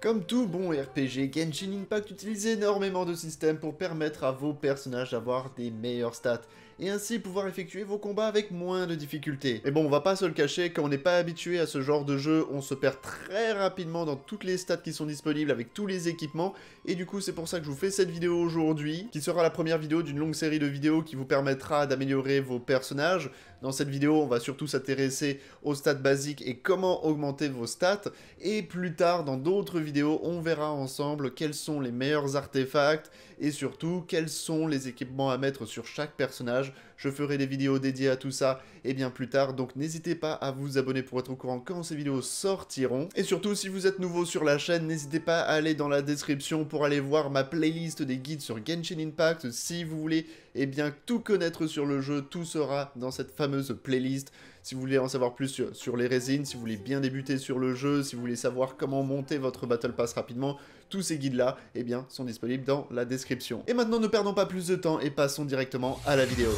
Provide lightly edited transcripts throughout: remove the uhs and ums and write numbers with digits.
Comme tout bon RPG, Genshin Impact utilise énormément de systèmes pour permettre à vos personnages d'avoir des meilleures stats, et ainsi pouvoir effectuer vos combats avec moins de difficultés. Mais bon, on va pas se le cacher, quand on n'est pas habitué à ce genre de jeu, on se perd très rapidement dans toutes les stats qui sont disponibles avec tous les équipements, et du coup c'est pour ça que je vous fais cette vidéo aujourd'hui, qui sera la première vidéo d'une longue série de vidéos qui vous permettra d'améliorer vos personnages. Dans cette vidéo, on va surtout s'intéresser aux stats basiques et comment augmenter vos stats, et plus tard, dans d'autres vidéos, on verra ensemble quels sont les meilleurs artefacts, et surtout, quels sont les équipements à mettre sur chaque personnage. Je ferai des vidéos dédiées à tout ça, et bien plus tard, donc n'hésitez pas à vous abonner pour être au courant quand ces vidéos sortiront. Et surtout, si vous êtes nouveau sur la chaîne, n'hésitez pas à aller dans la description pour aller voir ma playlist des guides sur Genshin Impact. Si vous voulez, eh bien, tout connaître sur le jeu, tout sera dans cette fameuse playlist. Si vous voulez en savoir plus sur les résines, si vous voulez bien débuter sur le jeu, si vous voulez savoir comment monter votre Battle Pass rapidement, tous ces guides-là, eh bien, sont disponibles dans la description. Et maintenant, ne perdons pas plus de temps et passons directement à la vidéo.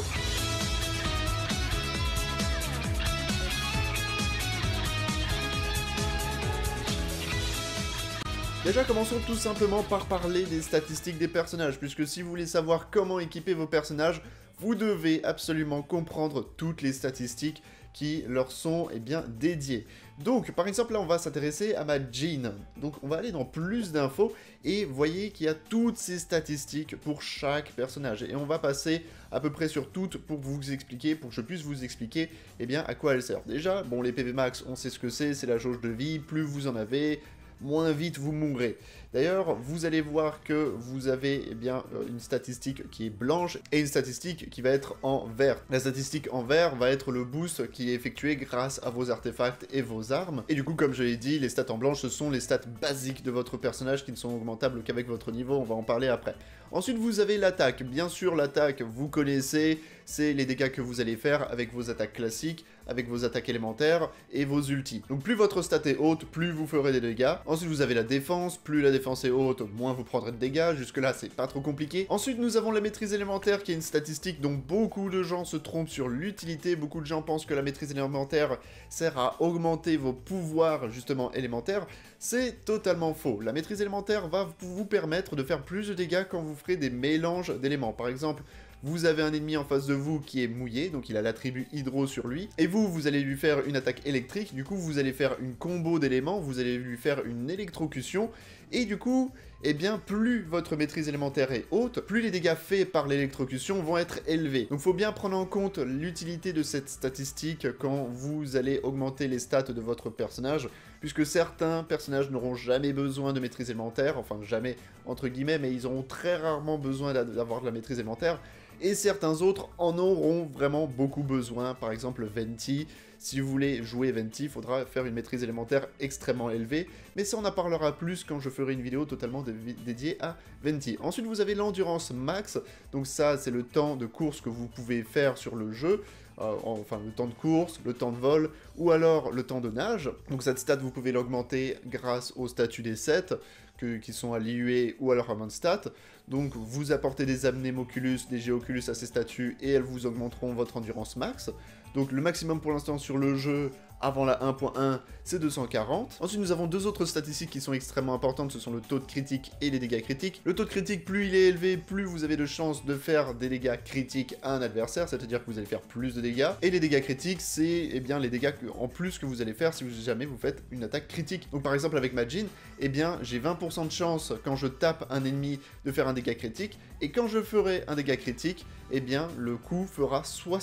Déjà, commençons tout simplement par parler des statistiques des personnages, puisque si vous voulez savoir comment équiper vos personnages, vous devez absolument comprendre toutes les statistiques qui leur sont bien dédiées. Donc, par exemple, là, on va s'intéresser à ma Jean. Donc, on va aller dans plus d'infos, et voyez qu'il y a toutes ces statistiques pour chaque personnage. Et on va passer à peu près sur toutes pour vous expliquer, pour que je puisse vous expliquer, à quoi elles servent. Déjà, bon, les PV Max, on sait ce que c'est la jauge de vie, plus vous en avez, moins vite vous mourrez. D'ailleurs, vous allez voir que vous avez une statistique qui est blanche et une statistique qui va être en vert. La statistique en vert va être le boost qui est effectué grâce à vos artefacts et vos armes. Et du coup, comme je l'ai dit, les stats en blanche, ce sont les stats basiques de votre personnage qui ne sont augmentables qu'avec votre niveau, on va en parler après. Ensuite, vous avez l'attaque. Bien sûr, l'attaque, vous connaissez, c'est les dégâts que vous allez faire avec vos attaques classiques, avec vos attaques élémentaires et vos ultis. Donc plus votre stat est haute, plus vous ferez des dégâts. Ensuite, vous avez la défense. Plus la défense est haute, moins vous prendrez de dégâts. Jusque-là, c'est pas trop compliqué. Ensuite, nous avons la maîtrise élémentaire, qui est une statistique dont beaucoup de gens se trompent sur l'utilité. Beaucoup de gens pensent que la maîtrise élémentaire sert à augmenter vos pouvoirs, justement, élémentaires. C'est totalement faux. La maîtrise élémentaire va vous permettre de faire plus de dégâts quand vous ferez des mélanges d'éléments. Par exemple, vous avez un ennemi en face de vous qui est mouillé, donc il a l'attribut hydro sur lui, et vous allez lui faire une attaque électrique, du coup vous allez faire une combo d'éléments, vous allez lui faire une électrocution, et du coup, plus votre maîtrise élémentaire est haute, plus les dégâts faits par l'électrocution vont être élevés. Donc faut bien prendre en compte l'utilité de cette statistique quand vous allez augmenter les stats de votre personnage, puisque certains personnages n'auront jamais besoin de maîtrise élémentaire, enfin jamais entre guillemets, mais ils auront très rarement besoin d'avoir de la maîtrise élémentaire, et certains autres en auront vraiment beaucoup besoin. Par exemple Venti, si vous voulez jouer Venti, il faudra faire une maîtrise élémentaire extrêmement élevée, mais ça on en parlera plus quand je ferai une vidéo totalement dédiée à Venti. Ensuite vous avez l'endurance max, donc ça c'est le temps de course que vous pouvez faire sur le jeu, enfin le temps de course, le temps de vol, ou alors le temps de nage. Donc cette stat vous pouvez l'augmenter grâce au statut des 7, qui sont à l'IUE ou à leur amount stat. Donc vous apportez des amnémoculus, des géoculus à ces statuts, et elles vous augmenteront votre endurance max. Donc le maximum pour l'instant sur le jeu, avant la 1.1, c'est 240. Ensuite, nous avons deux autres statistiques qui sont extrêmement importantes, ce sont le taux de critique et les dégâts critiques. Le taux de critique, plus il est élevé, plus vous avez de chances de faire des dégâts critiques à un adversaire, c'est-à-dire que vous allez faire plus de dégâts. Et les dégâts critiques, c'est les dégâts en plus que vous allez faire si jamais vous faites une attaque critique. Donc par exemple avec ma Jean, j'ai 20% de chance quand je tape un ennemi de faire un dégât critique, et quand je ferai un dégât critique, le coup fera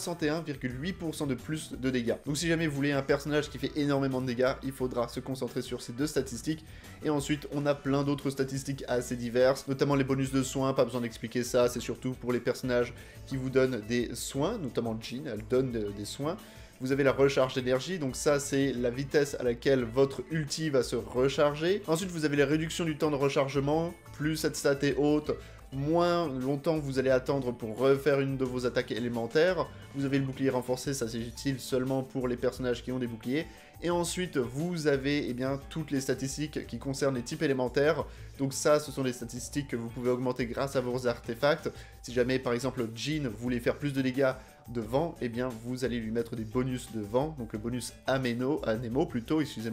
61,8% de plus de dégâts. Donc si jamais vous voulez un personnage qui fait énormément de dégâts, il faudra se concentrer sur ces deux statistiques. Et ensuite, on a plein d'autres statistiques assez diverses, notamment les bonus de soins, pas besoin d'expliquer ça, c'est surtout pour les personnages qui vous donnent des soins, notamment Jean, elle donne des soins. Vous avez la recharge d'énergie, donc ça c'est la vitesse à laquelle votre ulti va se recharger. Ensuite vous avez la réduction du temps de rechargement, plus cette stat est haute, moins longtemps vous allez attendre pour refaire une de vos attaques élémentaires. Vous avez le bouclier renforcé, ça c'est utile seulement pour les personnages qui ont des boucliers. Et ensuite vous avez toutes les statistiques qui concernent les types élémentaires. Donc ça ce sont les statistiques que vous pouvez augmenter grâce à vos artefacts. Si jamais par exemple Jean voulait faire plus de dégâts de vent, vous allez lui mettre des bonus de vent, donc le bonus Anémo plutôt, excusez-moi,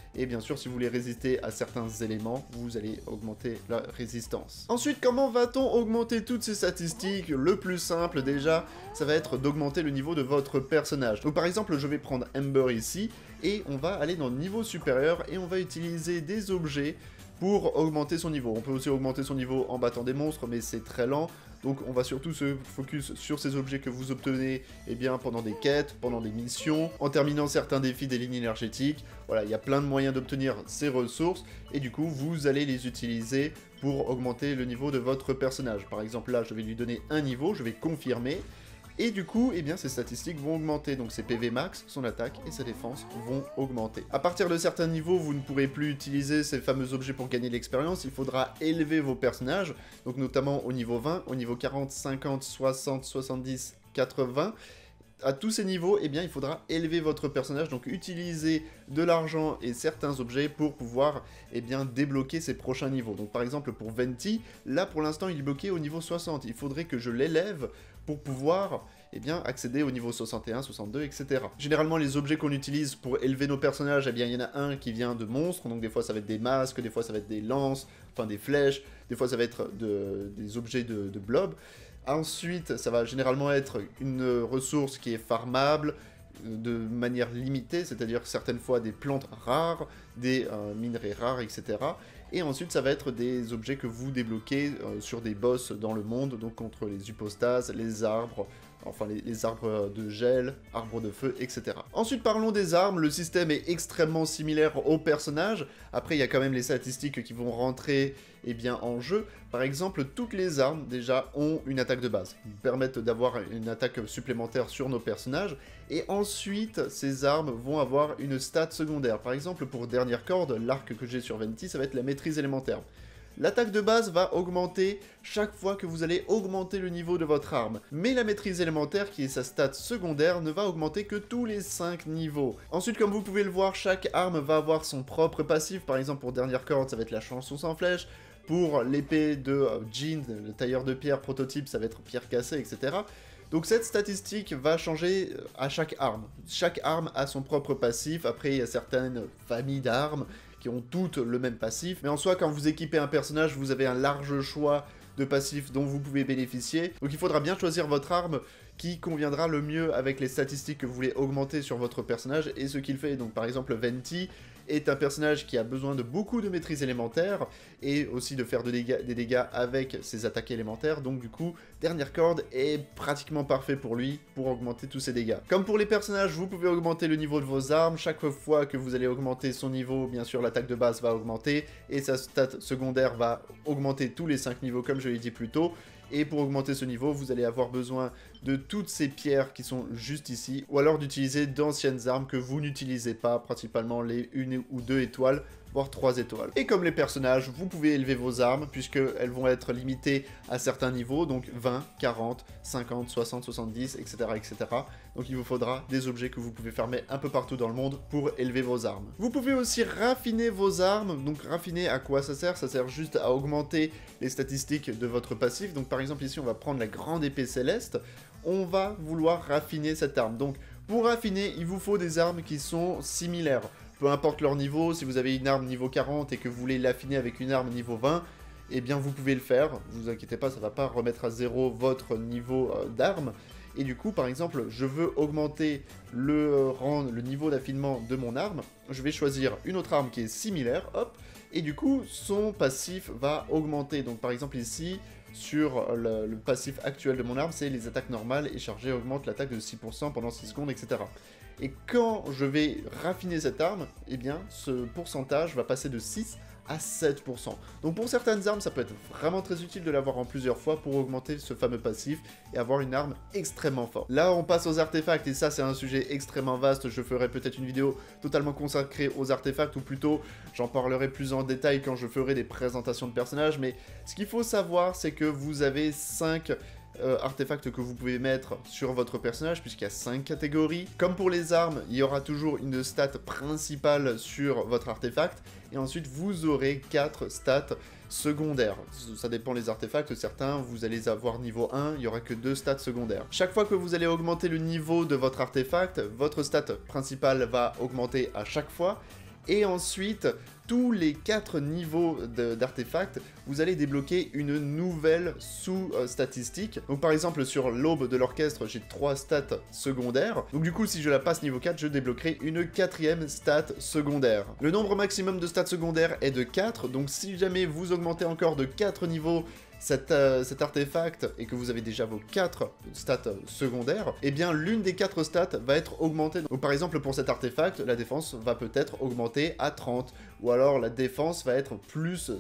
et bien sûr si vous voulez résister à certains éléments, vous allez augmenter la résistance. Ensuite, comment va-t-on augmenter toutes ces statistiques? Le plus simple déjà, ça va être d'augmenter le niveau de votre personnage. Donc par exemple, je vais prendre Ember ici, et on va aller dans le niveau supérieur, et on va utiliser des objets pour augmenter son niveau. On peut aussi augmenter son niveau en battant des monstres, mais c'est très lent. Donc on va surtout se focus sur ces objets que vous obtenez pendant des quêtes, pendant des missions, en terminant certains défis des lignes énergétiques. Voilà, il y a plein de moyens d'obtenir ces ressources, et du coup vous allez les utiliser pour augmenter le niveau de votre personnage. Par exemple là, je vais lui donner un niveau, je vais confirmer, et du coup, ses statistiques vont augmenter, donc ses PV max, son attaque et sa défense vont augmenter. À partir de certains niveaux, vous ne pourrez plus utiliser ces fameux objets pour gagner de l'expérience, il faudra élever vos personnages, donc notamment au niveau 20, au niveau 40, 50, 60, 70, 80... À tous ces niveaux, il faudra élever votre personnage, donc utiliser de l'argent et certains objets pour pouvoir débloquer ces prochains niveaux. Donc par exemple pour Venti, là pour l'instant il est bloqué au niveau 60, il faudrait que je l'élève pour pouvoir accéder au niveau 61, 62, etc. Généralement les objets qu'on utilise pour élever nos personnages, il y en a un qui vient de monstres, donc des fois ça va être des masques, des fois ça va être des lances, enfin des flèches, des fois ça va être des objets de blob. Ensuite, ça va généralement être une ressource qui est farmable de manière limitée, c'est-à-dire certaines fois des plantes rares, des minerais rares, etc. Et ensuite, ça va être des objets que vous débloquez sur des boss dans le monde, donc contre les hypostases, les arbres, enfin les arbres de gel, arbres de feu, etc. Ensuite, parlons des armes. Le système est extrêmement similaire aux personnages. Après, il y a quand même les statistiques qui vont rentrer en jeu. Par exemple, toutes les armes, déjà, ont une attaque de base, permettent d'avoir une attaque supplémentaire sur nos personnages, et ensuite, ces armes vont avoir une stat secondaire. Par exemple, pour dernière corde, l'arc que j'ai sur Venti, ça va être la maîtrise élémentaire. L'attaque de base va augmenter chaque fois que vous allez augmenter le niveau de votre arme, mais la maîtrise élémentaire, qui est sa stat secondaire, ne va augmenter que tous les 5 niveaux. Ensuite, comme vous pouvez le voir, chaque arme va avoir son propre passif. Par exemple, pour dernière corde, ça va être la chanson sans flèche. Pour l'épée de Jean, le tailleur de pierre prototype, ça va être pierre cassée, etc. Donc cette statistique va changer à chaque arme. Chaque arme a son propre passif. Après, il y a certaines familles d'armes qui ont toutes le même passif. Mais en soi, quand vous équipez un personnage, vous avez un large choix de passifs dont vous pouvez bénéficier. Donc il faudra bien choisir votre arme qui conviendra le mieux avec les statistiques que vous voulez augmenter sur votre personnage et ce qu'il fait. Donc par exemple, Venti est un personnage qui a besoin de beaucoup de maîtrise élémentaire et aussi de faire des dégâts avec ses attaques élémentaires, donc du coup, dernière corde est pratiquement parfait pour lui pour augmenter tous ses dégâts. Comme pour les personnages, vous pouvez augmenter le niveau de vos armes, chaque fois que vous allez augmenter son niveau, bien sûr l'attaque de base va augmenter et sa stat secondaire va augmenter tous les 5 niveaux comme je l'ai dit plus tôt. Et pour augmenter ce niveau, vous allez avoir besoin de toutes ces pierres qui sont juste ici, ou alors d'utiliser d'anciennes armes que vous n'utilisez pas, principalement les 1 ou 2 étoiles, voire 3 étoiles. Et comme les personnages, vous pouvez élever vos armes, puisqu'elles vont être limitées à certains niveaux, donc 20, 40, 50, 60, 70, etc., etc. Donc il vous faudra des objets que vous pouvez farmer un peu partout dans le monde pour élever vos armes. Vous pouvez aussi raffiner vos armes, donc raffiner à quoi ça sert? Ça sert juste à augmenter les statistiques de votre passif. Donc par exemple ici on va prendre la grande épée céleste, on va vouloir raffiner cette arme. Donc pour raffiner, il vous faut des armes qui sont similaires. Peu importe leur niveau, si vous avez une arme niveau 40 et que vous voulez l'affiner avec une arme niveau 20, eh bien vous pouvez le faire, ne vous inquiétez pas, ça ne va pas remettre à zéro votre niveau d'arme. Et du coup, par exemple, je veux augmenter le niveau d'affinement de mon arme, je vais choisir une autre arme qui est similaire, hop, et du coup, son passif va augmenter. Donc par exemple ici, sur le passif actuel de mon arme, c'est les attaques normales et chargées augmentent l'attaque de 6% pendant 6 secondes, etc. Et quand je vais raffiner cette arme, eh bien, ce pourcentage va passer de 6 à 7%. Donc pour certaines armes, ça peut être vraiment très utile de l'avoir en plusieurs fois pour augmenter ce fameux passif et avoir une arme extrêmement forte. Là, on passe aux artefacts, et ça, c'est un sujet extrêmement vaste. Je ferai peut-être une vidéo totalement consacrée aux artefacts, ou plutôt, j'en parlerai plus en détail quand je ferai des présentations de personnages, mais ce qu'il faut savoir, c'est que vous avez 5 artefacts que vous pouvez mettre sur votre personnage, puisqu'il y a 5 catégories. Comme pour les armes, il y aura toujours une stat principale sur votre artefact, et ensuite vous aurez 4 stats secondaires. Ça dépend des artefacts, certains vous allez avoir niveau 1, il n'y aura que 2 stats secondaires. Chaque fois que vous allez augmenter le niveau de votre artefact, votre stat principale va augmenter à chaque fois, Et ensuite, tous les 4 niveaux d'artefacts, vous allez débloquer une nouvelle sous-statistique. Donc par exemple, sur l'aube de l'orchestre, j'ai 3 stats secondaires. Donc du coup, si je la passe niveau 4, je débloquerai une 4e stat secondaire. Le nombre maximum de stats secondaires est de 4, donc si jamais vous augmentez encore de 4 niveaux cet artefact et que vous avez déjà vos 4 stats secondaires, eh bien l'une des 4 stats va être augmentée. Donc par exemple pour cet artefact, la défense va peut-être augmenter à 30, ou alors la défense va être plus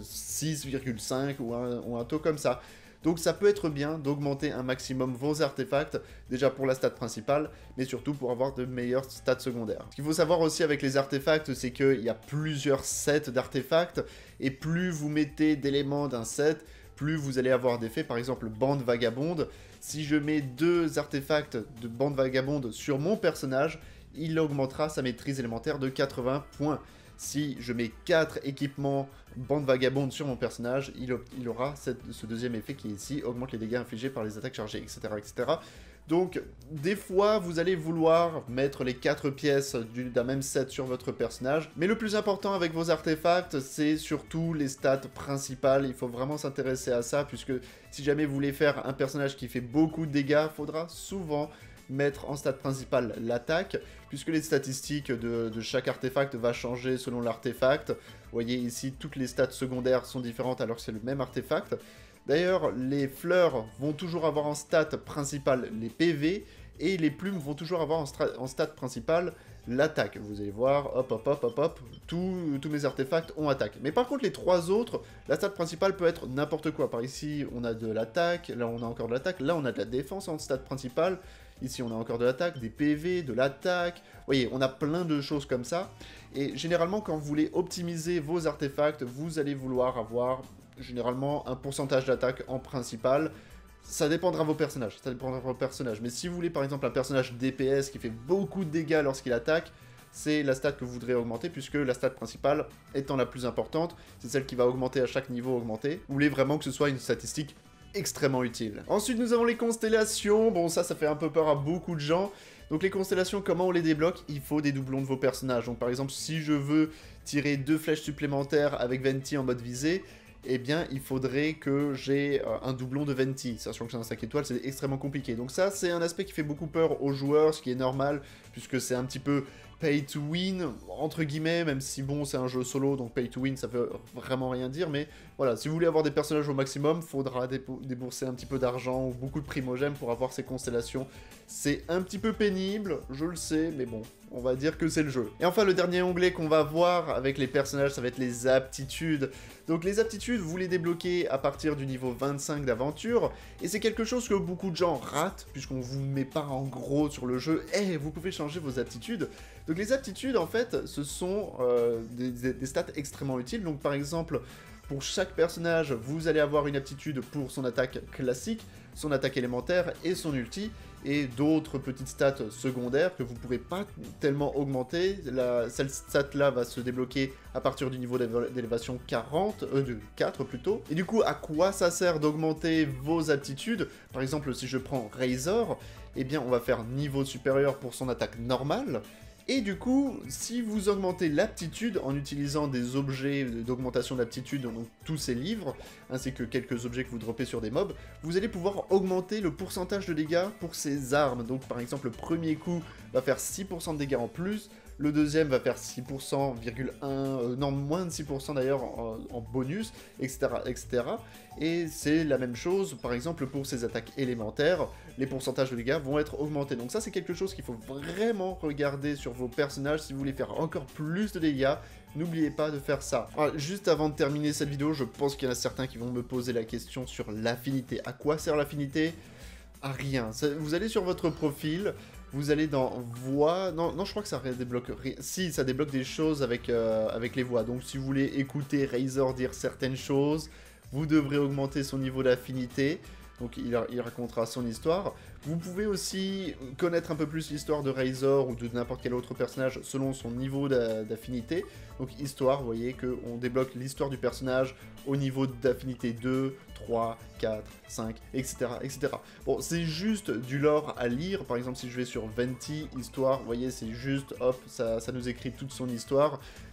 6,5 ou un taux comme ça. Donc ça peut être bien d'augmenter un maximum vos artefacts, déjà pour la stat principale, mais surtout pour avoir de meilleures stats secondaires. Ce qu'il faut savoir aussi avec les artefacts, c'est qu'il y a plusieurs sets d'artefacts, et plus vous mettez d'éléments d'un set, plus vous allez avoir d'effets. Par exemple, bande vagabonde, si je mets 2 artefacts de bande vagabonde sur mon personnage, il augmentera sa maîtrise élémentaire de 80 points. Si je mets 4 équipements bande vagabonde sur mon personnage, il aura ce deuxième effet qui est ici, augmente les dégâts infligés par les attaques chargées, etc. etc. Donc, des fois, vous allez vouloir mettre les 4 pièces d'un même set sur votre personnage, mais le plus important avec vos artefacts, c'est surtout les stats principales. Il faut vraiment s'intéresser à ça, puisque si jamais vous voulez faire un personnage qui fait beaucoup de dégâts, il faudra souvent mettre en stat principale l'attaque, puisque les statistiques de chaque artefact va changer selon l'artefact. Vous voyez ici, toutes les stats secondaires sont différentes alors que c'est le même artefact. D'ailleurs, les fleurs vont toujours avoir en stat principale les PV, et les plumes vont toujours avoir en stat principale l'attaque. Vous allez voir, hop, hop, hop, hop, hop, tous mes artefacts ont attaque. Mais par contre, les 3 autres, la stat principale peut être n'importe quoi. Par ici, on a de l'attaque, là on a encore de l'attaque, là on a de la défense en stat principale, ici on a encore de l'attaque, des PV, de l'attaque. Vous voyez, on a plein de choses comme ça. Et généralement, quand vous voulez optimiser vos artefacts, vous allez vouloir avoir généralement un pourcentage d'attaque en principal. Ça dépendra de vos personnages, mais si vous voulez par exemple un personnage DPS qui fait beaucoup de dégâts lorsqu'il attaque, c'est la stat que vous voudrez augmenter, puisque la stat principale étant la plus importante, c'est celle qui va augmenter à chaque niveau augmenté. Vous voulez vraiment que ce soit une statistique extrêmement utile. Ensuite, nous avons les constellations. Bon, ça fait un peu peur à beaucoup de gens. Donc les constellations, comment on les débloque? Il faut des doublons de vos personnages. Donc par exemple, si je veux tirer 2 flèches supplémentaires avec Venti en mode visée, eh bien, il faudrait que j'ai un doublon de Venti. Sachant que c'est un 5 étoiles, c'est extrêmement compliqué. Donc ça, c'est un aspect qui fait beaucoup peur aux joueurs, ce qui est normal, puisque c'est un petit peu pay to win, entre guillemets, même si bon, c'est un jeu solo, donc pay to win, ça veut vraiment rien dire, mais voilà, si vous voulez avoir des personnages au maximum, faudra débourser un petit peu d'argent ou beaucoup de primogèmes pour avoir ces constellations. C'est un petit peu pénible, je le sais, mais bon, on va dire que c'est le jeu. Et enfin, le dernier onglet qu'on va voir avec les personnages, ça va être les aptitudes. Donc les aptitudes, vous les débloquez à partir du niveau 25 d'aventure, et c'est quelque chose que beaucoup de gens ratent, puisqu'on vous met pas en gros sur le jeu, et vous pouvez changer vos aptitudes. Donc les aptitudes, en fait, ce sont des stats extrêmement utiles. Donc par exemple, pour chaque personnage, vous allez avoir une aptitude pour son attaque classique, son attaque élémentaire et son ulti, et d'autres petites stats secondaires que vous ne pourrez pas tellement augmenter. Cette stat-là va se débloquer à partir du niveau d'élévation 4 plutôt. Et du coup, à quoi ça sert d'augmenter vos aptitudes? Par exemple, si je prends Razor, eh bien on va faire niveau supérieur pour son attaque normale. Et du coup, si vous augmentez l'aptitude en utilisant des objets d'augmentation d'aptitude, donc tous ces livres, ainsi que quelques objets que vous droppez sur des mobs, vous allez pouvoir augmenter le pourcentage de dégâts pour ces armes. Donc par exemple, le premier coup va faire 6% de dégâts en plus, le deuxième va faire 6%,1, non moins de 6% d'ailleurs en bonus, etc., etc. Et c'est la même chose, par exemple, pour ces attaques élémentaires, les pourcentages de dégâts vont être augmentés. Donc ça, c'est quelque chose qu'il faut vraiment regarder sur vos personnages si vous voulez faire encore plus de dégâts. N'oubliez pas de faire ça. Alors, juste avant de terminer cette vidéo, je pense qu'il y en a certains qui vont me poser la question sur l'affinité. À quoi sert l'affinité? À rien. Vous allez sur votre profil, vous allez dans voix... Non, je crois que ça débloque rien. Si, ça débloque des choses avec les voix. Donc si vous voulez écouter Razor dire certaines choses, vous devrez augmenter son niveau d'affinité. Donc il racontera son histoire. Vous pouvez aussi connaître un peu plus l'histoire de Razor ou de n'importe quel autre personnage selon son niveau d'affinité. Donc histoire, vous voyez qu'on débloque l'histoire du personnage au niveau d'affinité 2, 3, 4, 5, etc. etc. Bon, c'est juste du lore à lire. Par exemple, si je vais sur Venti, histoire, vous voyez, c'est juste, hop, ça nous écrit toute son histoire.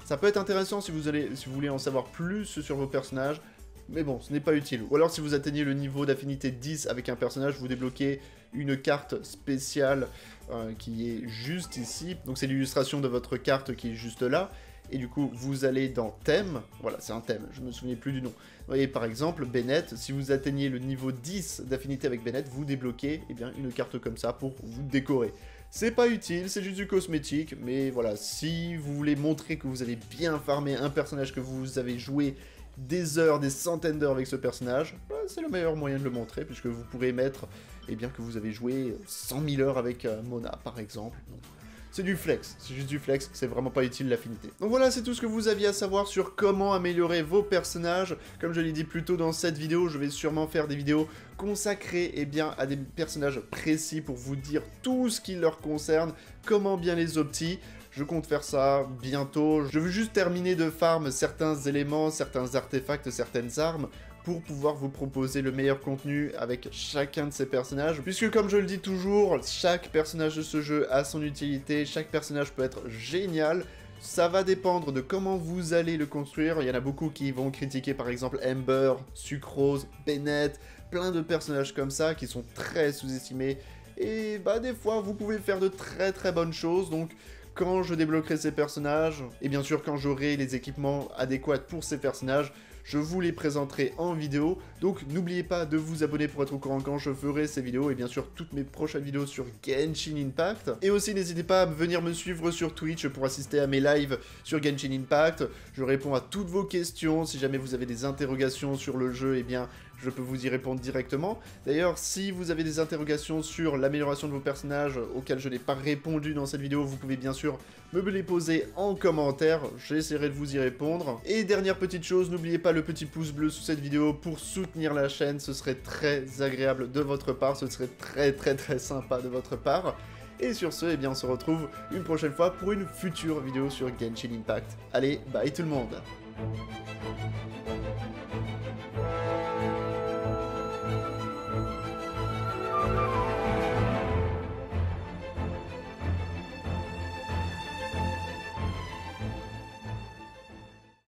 Ça peut être intéressant si vous voulez en savoir plus sur vos personnages, mais bon, ce n'est pas utile. Ou alors si vous atteignez le niveau d'affinité 10 avec un personnage, vous débloquez une carte spéciale qui est juste ici. Donc c'est l'illustration de votre carte qui est juste là. Et du coup, vous allez dans thème. Voilà, c'est un thème, je me souviens plus du nom. Vous voyez, par exemple, Bennett, si vous atteignez le niveau 10 d'affinité avec Bennett, vous débloquez une carte comme ça pour vous décorer. C'est pas utile, c'est juste du cosmétique, mais voilà, si vous voulez montrer que vous avez bien farmé un personnage que vous avez joué des heures, des centaines d'heures avec ce personnage, c'est le meilleur moyen de le montrer, puisque vous pourrez mettre que vous avez joué 100 000 heures avec Mona, par exemple. Donc, c'est du flex, c'est juste du flex, c'est vraiment pas utile l'affinité. Donc voilà, c'est tout ce que vous aviez à savoir sur comment améliorer vos personnages. Comme je l'ai dit plus tôt dans cette vidéo, je vais sûrement faire des vidéos consacrées à des personnages précis pour vous dire tout ce qui leur concerne, comment bien les opti. Je compte faire ça bientôt. Je veux juste terminer de farm certains éléments, certains artefacts, certaines armes pour pouvoir vous proposer le meilleur contenu avec chacun de ces personnages. Puisque comme je le dis toujours, chaque personnage de ce jeu a son utilité, chaque personnage peut être génial. Ça va dépendre de comment vous allez le construire. Il y en a beaucoup qui vont critiquer par exemple Ember, Sucrose, Bennett, plein de personnages comme ça qui sont très sous-estimés. Et des fois vous pouvez faire de très très bonnes choses, donc quand je débloquerai ces personnages, et bien sûr quand j'aurai les équipements adéquats pour ces personnages, je vous les présenterai en vidéo, donc n'oubliez pas de vous abonner pour être au courant quand je ferai ces vidéos, et bien sûr toutes mes prochaines vidéos sur Genshin Impact. Et aussi n'hésitez pas à venir me suivre sur Twitch pour assister à mes lives sur Genshin Impact. Je réponds à toutes vos questions, si jamais vous avez des interrogations sur le jeu, je peux vous y répondre directement. D'ailleurs, si vous avez des interrogations sur l'amélioration de vos personnages auxquelles je n'ai pas répondu dans cette vidéo, vous pouvez bien sûr me les poser en commentaire, j'essaierai de vous y répondre. Et dernière petite chose, n'oubliez pas le petit pouce bleu sous cette vidéo pour soutenir la chaîne, ce serait très agréable de votre part, ce serait très sympa de votre part. Et sur ce, on se retrouve une prochaine fois pour une future vidéo sur Genshin Impact. Allez, bye tout le monde!